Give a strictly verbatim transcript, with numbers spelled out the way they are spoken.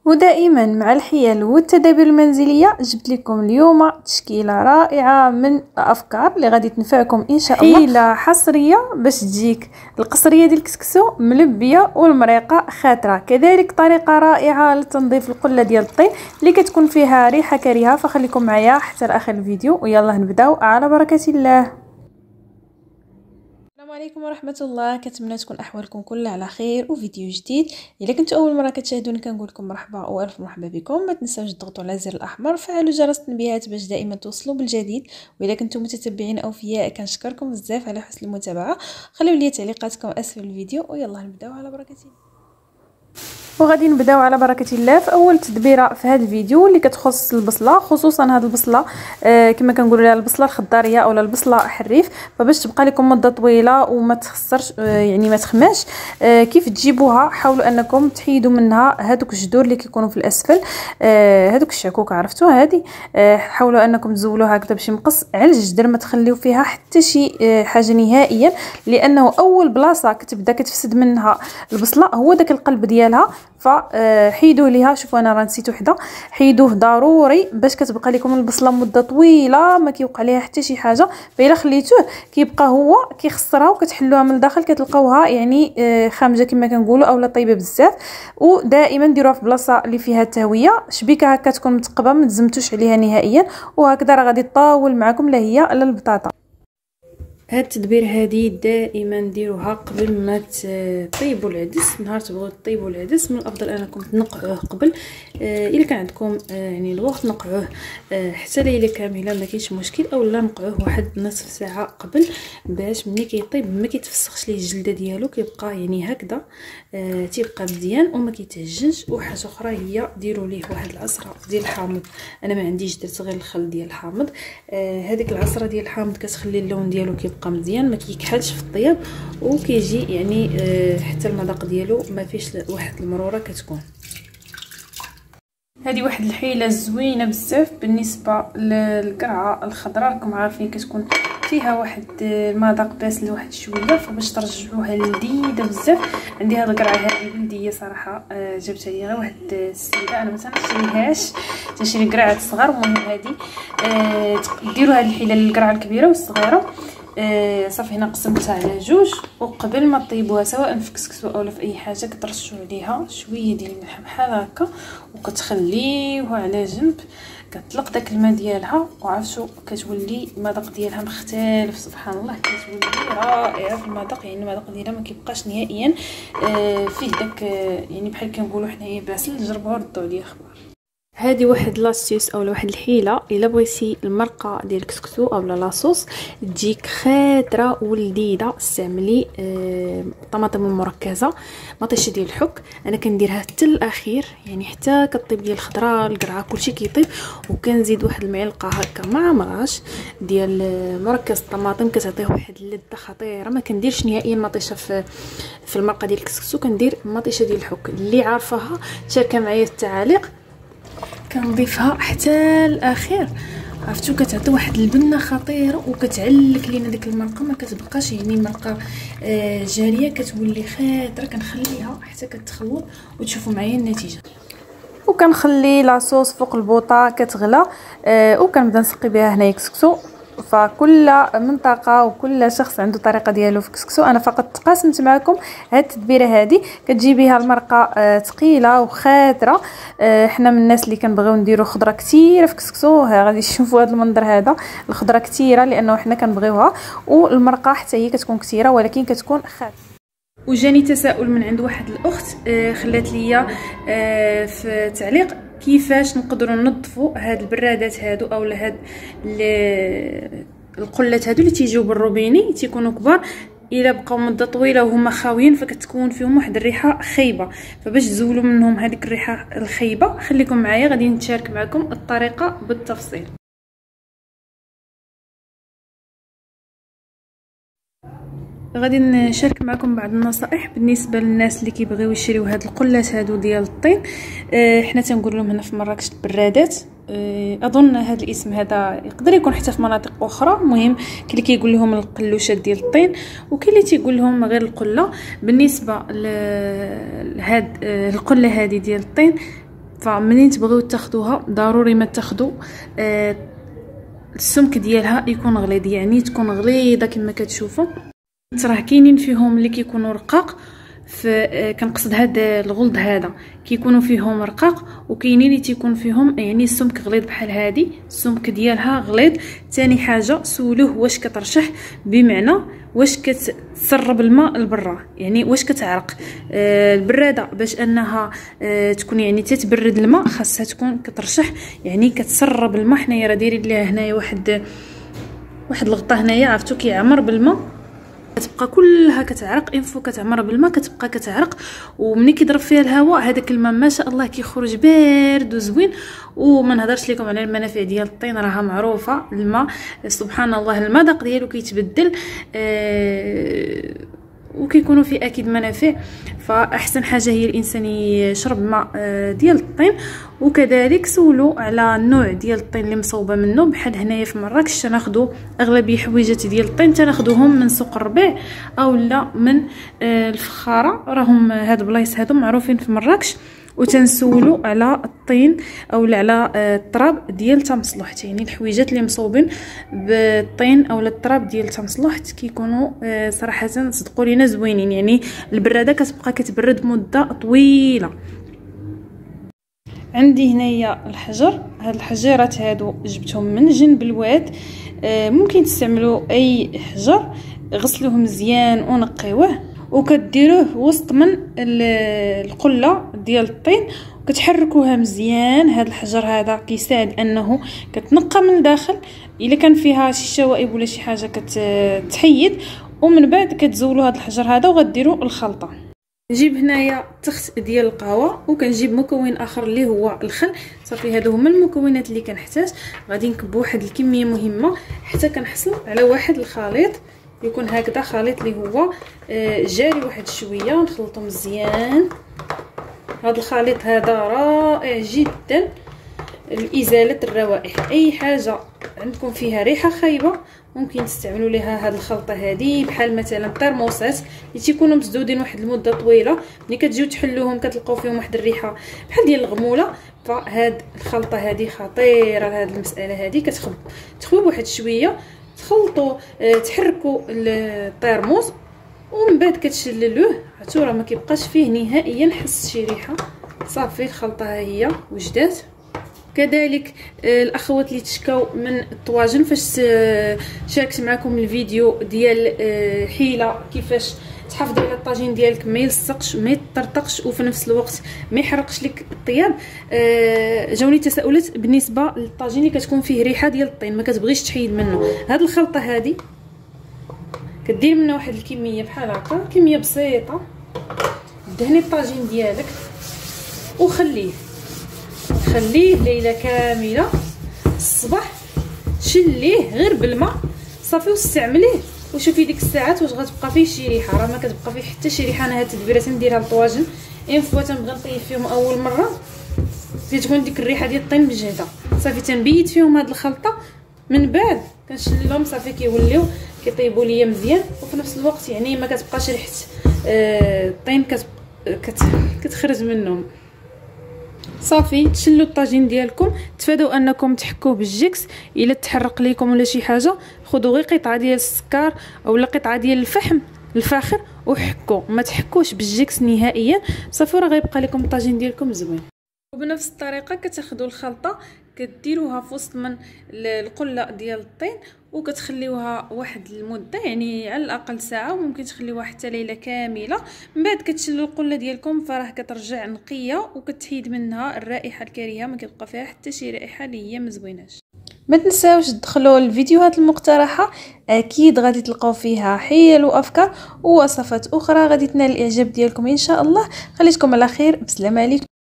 ودائما مع الحيل والتدابير المنزليه جبت لكم اليوم تشكيله رائعه من الافكار اللي غادي تنفعكم ان شاء الله. حيله حصريه باش تجيك القصريه ديال الكسكسو ملبيه والمريقه خاطره، كذلك طريقه رائعه لتنظيف القله ديال الطين اللي كتكون فيها ريحه كريهه. فخليكم معايا حتى لاخر الفيديو ويلا نبداو على بركه الله. السلام عليكم ورحمه الله، كنتمنى تكون احوالكم كلها على خير وفيديو جديد. الا كنتوا اول مره كتشاهدوني كنقول لكم مرحبا والف مرحبا بكم. ما تنساوش تضغطوا على الزر الاحمر وفعلوا جرس التنبيهات باش دائما توصلوا بالجديد. واذا كنتم متتبعين اوفياء كنشكركم بزاف على حسن المتابعه. خليو لي تعليقاتكم اسفل الفيديو ويلا نبداو على بركه الله. وغادي نبداو على بركه الله في اول تدبيره في هذا الفيديو اللي كتخص البصله، خصوصا هذه البصله آه كما كنقولوا لها البصله الخضاريه اولا البصله حريف. فباش تبقى لكم مده طويله وما تخسرش آه يعني ما تخماش، آه كيف تجيبوها حاولوا انكم تحيدوا منها هذوك الجذور اللي كيكونوا في الاسفل، آه هذوك الشعكوك عرفتوا هذه، آه حاولوا انكم تزولوها هكذا بشي مقص على الجدر، ما تخليو فيها حتى شي آه حاجه نهائيا، لانه اول بلاصه كتبدا كتفسد منها البصله هو داك القلب ديالها. فحيدوا ليها، شوفوا انا راه نسيت وحده، حيدوه ضروري باش كتبقى لكم البصله مده طويله ما كيوقع ليها حتى شي حاجه. فإلا خليتوه كيبقى هو كيخسرها وكتحلوها من الداخل كتلقاوها يعني خامجه كما كنقولوا اولا طيبه بزاف. ودائما ديروها في بلاصه اللي فيها التهويه، شبيكه هكا تكون متقبه ما تزمتوش عليها نهائيا، وهكذا راه غادي تطاول معكم لا هي لا البطاطا. هاد التدبير هادي دائما ديروها قبل ما تطيبوا العدس. نهار تبغوا تطيبوا العدس من الافضل انكم تنقعوه قبل، آه الا كان عندكم آه يعني الوقت نقعوه آه حتى ليله كامله ما كاينش مشكل، اولا نقعوه واحد نصف ساعه قبل باش ملي كيطيب ما كيتفسخش ليه الجلده ديالو، كيبقى يعني هكذا آه تيبقى مزيان وما كيتعجنش. وحاجه اخرى هي ديروا ليه واحد العصره ديال الحامض، انا ما عنديش درت غير الخل ديال الحامض. آه هذيك العصره ديال الحامض كتخلي اللون ديالو كيبقى مزيان ما كيكحلش في الطياب، وكيجي يعني آه حتى المذاق ديالو ما فيش واحد المروره كتكون. هذه واحد الحيله زوينه بزاف بالنسبه للقرعه الخضراء، راكم عارفين كتكون فيها واحد المذاق باسل واحد شويه، فباش ترجعوها لذيذه بزاف. عندي هذه القرعه هذه بلديه صراحه، آه جبتها لي غير واحد السيده، انا ما تنشريهاش تنشري قرعات صغار. المهم هذه آه ديروا هذه الحيله للقرعه الكبيره والصغيره. آه صافي هنا قسمتها على جوج، وقبل ما طيبوها سواء في كسكسو اولا في اي حاجه كترشوا عليها شويه ديال الملح بحال هكا وكتخليوها على جنب، كتطلق داك الماء ديالها وعرفتوا كتولي المذاق ديالها مختلف سبحان الله، كتولي رائعه في المذاق. يعني المذاق ديالها ما كيبقاش نهائيا آه فيه داك آه يعني بحال كنقولوا حنايا باسل. جربوها ردوا عليا خبر. هذه واحد لاستيس اولا واحد الحيله، الا بغيتي المرقه ديال الكسكسو اولا لاصوص تجيك خاطره ولذيذه، استعملي آه طماطم المركزه مطيشه ديال الحك. انا كنديرها حتى الاخير يعني حتى كطيب ديال الخضره القرعه كلشي كيطيب، وكنزيد واحد المعلقه هكا مع مراش ديال مركز الطماطم كتعطيه واحد اللذه خطيره. ما كنديرش نهائيا مطيشه في في المرقه ديال الكسكسو، كندير مطيشه ديال الحك. اللي عارفاها تشاركها معايا في التعاليق. كنضيفها حتى الاخير، عرفتوا كتعطي واحد البنه خطيره وكتعلك لينا ديك المرقه، ما كتبقاش يعني المرقه آه جاريه، كتولي خاطره. كنخليها حتى كتخلط وتشوفوا معايا النتيجه. وكنخلي لاصوص فوق البوطه كتغلى آه وكنبدا نسقي بها هنايا كسكسو. فكل منطقه وكل شخص عنده طريقه ديالو في كسكسو. انا فقط تقاسمت معكم هاد التدبيره هذه كتجيبيها المرقه آه ثقيله وخاطره. آه حنا من الناس اللي كنبغيو نديرو خضره كثيره في كسكسو، غادي تشوفوا هذا المنظر هذا، الخضره كثيره لانه حنا كنبغيوها، والمرقه حتى هي كتكون كثيره ولكن كتكون خاطره. وجاني تساؤل من عند واحد الاخت آه خلات ليا آه في تعليق كيفاش نقدروا ننظفوا هاد البرادات هادو اولا هاد القلات هادو اللي تيجيو بالروبيني تيكونوا كبار، الا بقاو مده طويله وهما خاويين فكتكون فيهم واحد الريحه خايبه. فباش تزولوا منهم هذيك الريحه الخايبه خليكم معايا غادي نتشارك معكم الطريقه بالتفصيل. غادي نشارك معكم بعض النصائح بالنسبه للناس اللي كيبغيو يشريو هاد القلات هادو ديال الطين. اه حنا تنقول لهم هنا في مراكش البرادات، اه اظن هذا الاسم هذا يقدر يكون حتى في مناطق اخرى. المهم كاين اللي كيقول لهم القلوشات ديال الطين وكاين اللي تيقول لهم غير القله. بالنسبه لهاد اه القله هذه ديال الطين فمنين تبغيو تاخذوها ضروري ما تاخذوا آه السمك ديالها يكون غليظ، يعني تكون غليظه كما كتشوفوا. راه كاينين فيهم اللي كيكونوا رقاق، في كنقصد هذا الغلظ هذا كيكونوا فيهم رقاق، وكاينين اللي تيكون فيهم يعني السمك غليظ بحال هذه، السمك ديالها غليظ. ثاني حاجه سولوه واش كترشح، بمعنى واش كتسرب الماء لبرا، يعني واش كتعرق. آه البراده باش انها آه تكون يعني تتبرد الماء خاصها تكون كترشح، يعني كتسرب الماء. حنايا راه دايرين ليها هنايا واحد واحد الغطا هنايا عرفتو كيعمر بالماء، كتبقى كلها كتعرق، انفو كتعمر بالماء كتبقى كتعرق، وملي كيضرب فيها الهواء هذاك الماء ما شاء الله كيخرج بارد وزوين. وما نهضرش لكم على المنافع ديال الطين، راها معروفه. الماء سبحان الله المذاق ديالو كيتبدل آه وكيكونوا فيه اكيد منافع، فاحسن حاجه هي الانسان يشرب ماء ديال الطين. وكذلك سولوا على النوع ديال الطين اللي مصوبه منه، بحال هنايا في مراكش تناخذوا اغلبيه حويجات ديال الطين تناخذوهم من سوق الربيع او لا من الفخاره، راهم هاد البلايص هادو معروفين في مراكش. وتنسولوا على الطين او على التراب ديال تمصلوحت، يعني الحويجات اللي مصوبين بالطين او التراب ديال تمصلوحت كيكونوا صراحه صدقوا لينا زوينين، يعني البراده كتبقى كتبرد مده طويله. عندي هنايا الحجر، هاد الحجيرات هادو جبتهم من جنب الواد، ممكن تستعملوا اي حجر، غسلوه مزيان ونقيوه وكديروه وسط من القله ديال الطين وكتحركوها مزيان. هذا الحجر هذا كيساعد انه كتنقى من الداخل الا كان فيها شي شوائب ولا شي حاجه كتحيد، ومن بعد كتزولوا هذا الحجر هذا وغديروا الخلطه. نجيب هنايا تخت ديال القهوه وكنجيب مكون اخر اللي هو الخل. صافي هادو هما المكونات اللي كنحتاج. غادي نكب واحد الكميه مهمه حتى كنحصل على واحد الخليط يكون هكذا، خليط اللي هو جاري واحد شويه، نخلطو مزيان. هذا الخليط هذا رائع جدا لازاله الروائح، اي حاجه عندكم فيها ريحه خايبه ممكن تستعملوا لها هذه الخلطه هذه، بحال مثلا الترموسات اللي تيكونوا مسدودين واحد المده طويله، ملي كتجيو تحلوهم كتلقاو فيهم واحد الريحه بحال ديال الغموله. فهاد الخلطه هذه خطيره لهاد المساله هذه. كتخب تخوي واحد شويه، تخلطوا تحركوا الترموس ومن بعد كتشللوه، عرفتوا راه ما كيبقاش فيه نهائيا حس شي ريحه. صافي الخلطه ها هي وجدات. كذلك الاخوات اللي تشكاو من الطواجن، فاش شاركت معكم الفيديو ديال حيله كيفاش تحافظي على الطاجين ديالك ما يلصقش ما يطرطقش وفي نفس الوقت ما يحرقش لك الطياب. جاوني تساؤلات بالنسبه للطاجين اللي كتكون فيه ريحه ديال الطين ما كتبغيش تحيد منه. هاد الخلطه هذه كدير منها واحد الكميه بحال هكا، كميه بسيطه، دهني الطاجين ديالك وخليه خليه ليله كامله. الصباح شليه غير بالماء صافي واستعمليه وشوفي ديك الساعات واش غتبقى فيه شي ريحه. راه ما كتبقى فيه حتى شي ريحه. انا هاد التدبيره تنديرها للطواجن اين فوا تنبغي نطيب فيهم اول مره كتكون ديك الريحه ديال الطين مجهده. صافي تنبيت فيهم هاد الخلطه، من بعد كنشللهم صافي كيوليو كيطيبوا ليا مزيان، وفي نفس الوقت يعني ما كتبقاش ريحه آه الطين كت... كت... كتخرج منهم. صافي تشلوا الطاجين ديالكم، تفادوا انكم تحكوه بالجيكس الا تحرق ليكم ولا شي حاجه. خذوا غير قطعه ديال السكر اولا قطعه ديال الفحم الفاخر وحكوا، ما تحكوش بالجيكس نهائيا. صافي راه غيبقى لكم الطاجين ديالكم زوين. وبنفس الطريقه كتاخذوا الخلطه كديروها في وسط من القله ديال الطين وكتخليوها واحد المده، يعني على الاقل ساعه، وممكن تخليوها حتى ليله كامله. من بعد كتشلوا القله ديالكم فراه كترجع نقيه وكتحيد منها الرائحه الكريهه، ما كيبقى فيها حتى شي رائحه اللي هي مزويناش. ما تنساوش تدخلوا الفيديوهات المقترحه، اكيد غادي تلقاو فيها حيل وافكار ووصفات اخرى غادي تنال الاعجاب ديالكم ان شاء الله. خليتكم على خير، بسلامه عليكم.